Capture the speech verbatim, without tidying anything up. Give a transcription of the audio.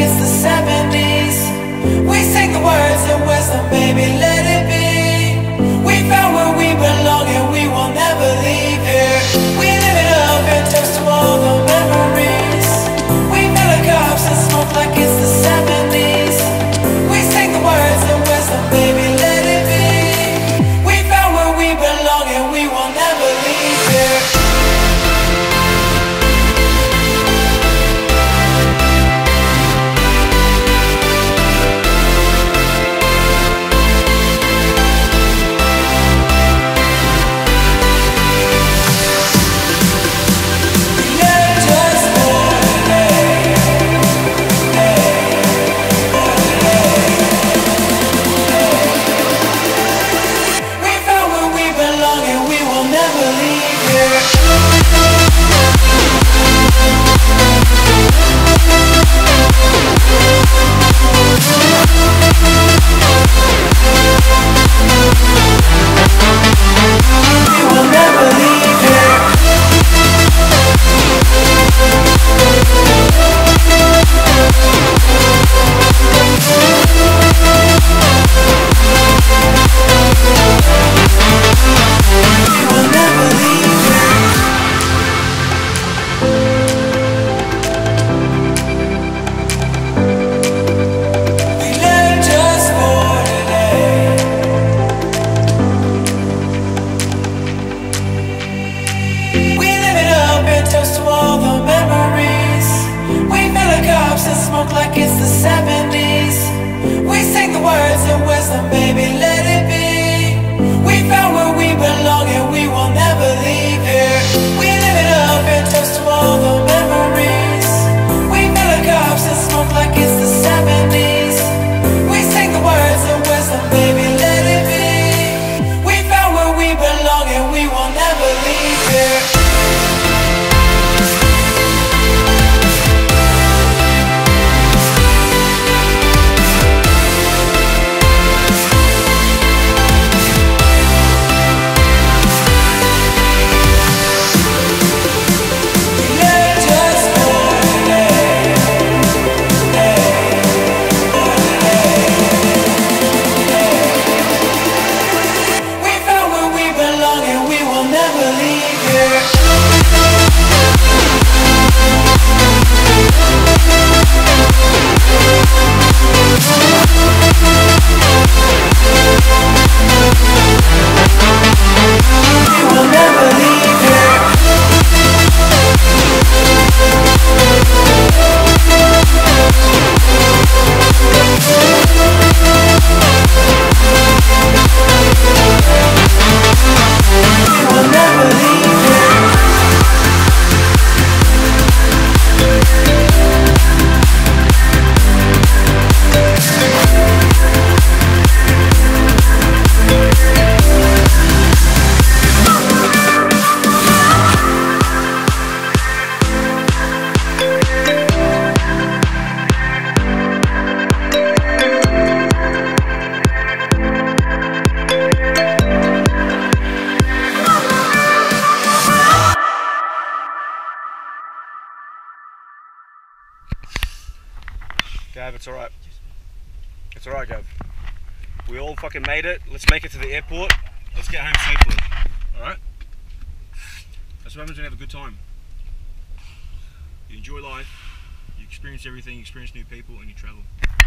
it's the seventies. We sing the words of wisdom, baby, let it be. We found where we belong and we will never leave here. We live it up and toast to all the memories. We fill the cups and smoke like it's the seventies. We sing the words of wisdom, baby, let it be. We found where we belong and we will never leave here. Like it's the seventies. We sing the words of wisdom, baby, let it be. We found where we belong and we will never leave here. We live it up and toast to all the memories. We fill the cups and smoke like it's the seventies. We sing the words of wisdom, baby, let it be. We found where we belong and we will never leave here. Gav, it's alright. It's alright, Gav. We all fucking made it. Let's make it to the airport. Let's get home safely. Alright? That's what happens when you have a good time. You enjoy life, you experience everything, you experience new people, and you travel.